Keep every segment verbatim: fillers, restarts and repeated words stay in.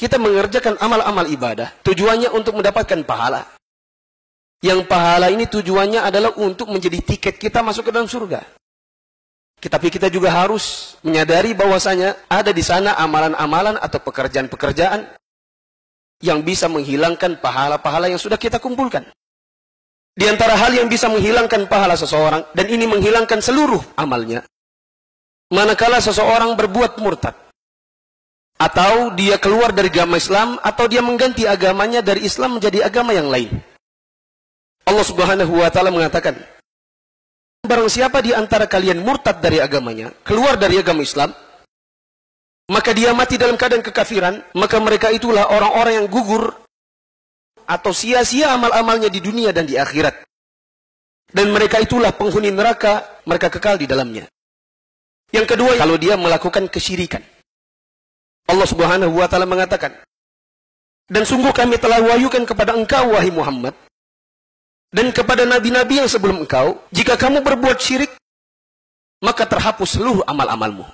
kita mengerjakan amal-amal ibadah, tujuannya untuk mendapatkan pahala. Yang pahala ini tujuannya adalah untuk menjadi tiket kita masuk ke dalam surga. Tapi kita juga harus menyadari bahwasanya ada di sana amalan-amalan atau pekerjaan-pekerjaan yang bisa menghilangkan pahala-pahala yang sudah kita kumpulkan. Di antara hal yang bisa menghilangkan pahala seseorang, dan ini menghilangkan seluruh amalnya, manakala seseorang berbuat murtad, atau dia keluar dari agama Islam, atau dia mengganti agamanya dari Islam menjadi agama yang lain. Allah Subhanahu wa Ta'ala mengatakan, barang siapa di antara kalian murtad dari agamanya, keluar dari agama Islam, maka dia mati dalam keadaan kekafiran, maka mereka itulah orang-orang yang gugur atau sia-sia amal-amalnya di dunia dan di akhirat. Dan mereka itulah penghuni neraka, mereka kekal di dalamnya. Yang kedua, kalau dia melakukan kesyirikan. Allah Subhanahu wa Ta'ala mengatakan, dan sungguh kami telah wahyukan kepada engkau, wahai Muhammad, dan kepada nabi-nabi yang sebelum engkau, jika kamu berbuat syirik, maka terhapus seluruh amal-amalmu.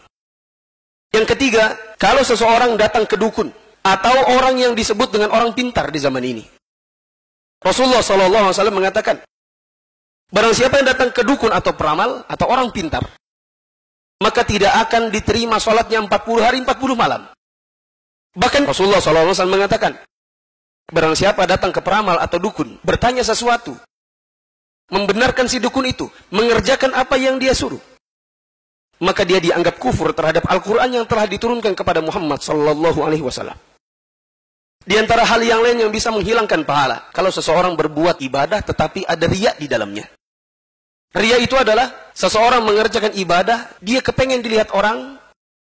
Yang ketiga, kalau seseorang datang ke dukun, atau orang yang disebut dengan orang pintar di zaman ini, Rasulullah shallallahu alaihi wasallam mengatakan, barang siapa yang datang ke dukun atau peramal, atau orang pintar, maka tidak akan diterima sholatnya empat puluh hari empat puluh malam. Bahkan Rasulullah shallallahu alaihi wasallam mengatakan, barang siapa datang ke peramal atau dukun, bertanya sesuatu, membenarkan si dukun itu, mengerjakan apa yang dia suruh, maka dia dianggap kufur terhadap Al-Quran yang telah diturunkan kepada Muhammad sallallahu alaihi wasallam. Di antara hal yang lain yang bisa menghilangkan pahala, kalau seseorang berbuat ibadah tetapi ada riya di dalamnya. Riya itu adalah seseorang mengerjakan ibadah, dia kepengen dilihat orang,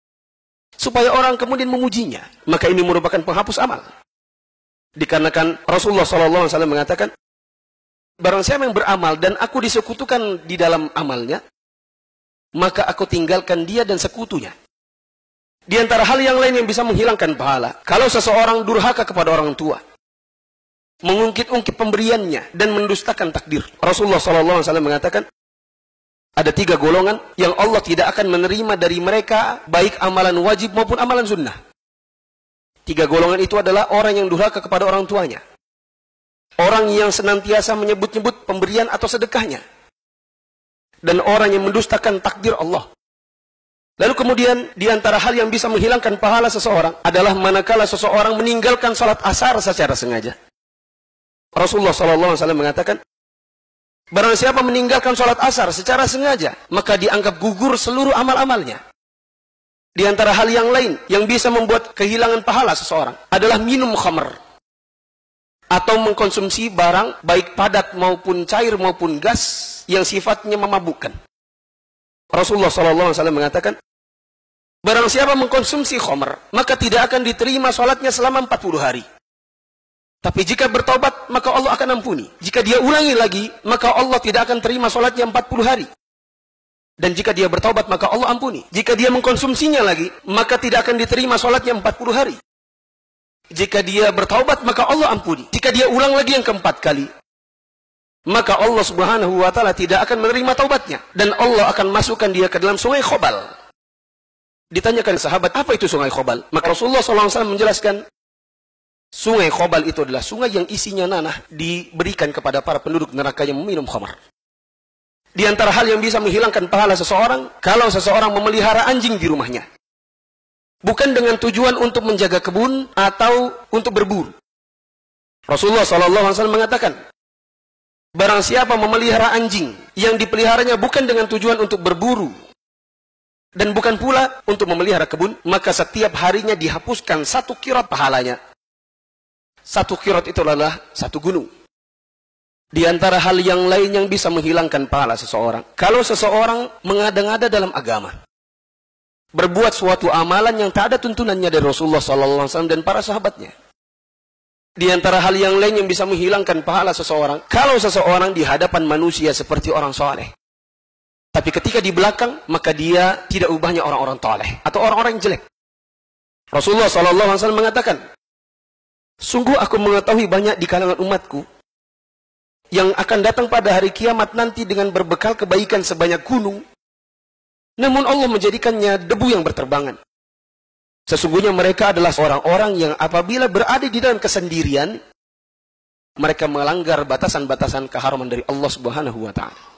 supaya orang kemudian memujinya. Maka ini merupakan penghapus amal. Dikarenakan Rasulullah shallallahu alaihi wasallam mengatakan, barang siapa yang beramal dan aku disekutukan di dalam amalnya, maka aku tinggalkan dia dan sekutunya. Di antara hal yang lain yang bisa menghilangkan pahala, kalau seseorang durhaka kepada orang tua, mengungkit-ungkit pemberiannya dan mendustakan takdir. Rasulullah shallallahu alaihi wasallam mengatakan, ada tiga golongan yang Allah tidak akan menerima dari mereka, baik amalan wajib maupun amalan sunnah. Tiga golongan itu adalah orang yang durhaka kepada orang tuanya, orang yang senantiasa menyebut-nyebut pemberian atau sedekahnya, dan orang yang mendustakan takdir Allah. Lalu kemudian di antara hal yang bisa menghilangkan pahala seseorang adalah manakala seseorang meninggalkan salat asar secara sengaja. Rasulullah shallallahu alaihi wasallam mengatakan, barang siapa meninggalkan salat asar secara sengaja, maka dianggap gugur seluruh amal-amalnya. Di antara hal yang lain yang bisa membuat kehilangan pahala seseorang adalah minum khamr, atau mengkonsumsi barang baik padat maupun cair maupun gas yang sifatnya memabukkan. Rasulullah shallallahu alaihi wasallam mengatakan, barang siapa mengkonsumsi khamr, maka tidak akan diterima sholatnya selama empat puluh hari. Tapi jika bertobat, maka Allah akan ampuni. Jika dia ulangi lagi, maka Allah tidak akan terima sholatnya empat puluh hari. Dan jika dia bertobat, maka Allah ampuni. Jika dia mengkonsumsinya lagi, maka tidak akan diterima sholatnya empat puluh hari. Jika dia bertaubat, maka Allah ampuni. Jika dia ulang lagi yang keempat kali, maka Allah Subhanahu wa Ta'ala tidak akan menerima taubatnya, dan Allah akan masukkan dia ke dalam sungai Khobal. Ditanyakan sahabat, apa itu sungai Khobal? Maka Rasulullah shallallahu alaihi wasallam menjelaskan, sungai Khobal itu adalah sungai yang isinya nanah diberikan kepada para penduduk neraka yang meminum khamar. Di antara hal yang bisa menghilangkan pahala seseorang, kalau seseorang memelihara anjing di rumahnya, bukan dengan tujuan untuk menjaga kebun atau untuk berburu. Rasulullah shallallahu alaihi wasallam mengatakan, barang siapa memelihara anjing yang dipeliharanya bukan dengan tujuan untuk berburu, dan bukan pula untuk memelihara kebun, maka setiap harinya dihapuskan satu kirat pahalanya. Satu kirat itu adalah satu gunung. Di antara hal yang lain yang bisa menghilangkan pahala seseorang, kalau seseorang mengada-ngada dalam agama, berbuat suatu amalan yang tak ada tuntunannya dari Rasulullah shallallahu alaihi wasallam dan para sahabatnya. Di antara hal yang lain yang bisa menghilangkan pahala seseorang, kalau seseorang di hadapan manusia seperti orang soleh, tapi ketika di belakang, maka dia tidak ubahnya orang-orang toleh atau orang-orang yang jelek. Rasulullah shallallahu alaihi wasallam mengatakan, sungguh aku mengetahui banyak di kalangan umatku yang akan datang pada hari kiamat nanti dengan berbekal kebaikan sebanyak gunung, namun Allah menjadikannya debu yang berterbangan. Sesungguhnya mereka adalah orang-orang yang apabila berada di dalam kesendirian, mereka melanggar batasan-batasan keharaman dari Allah Subhanahu wa taala.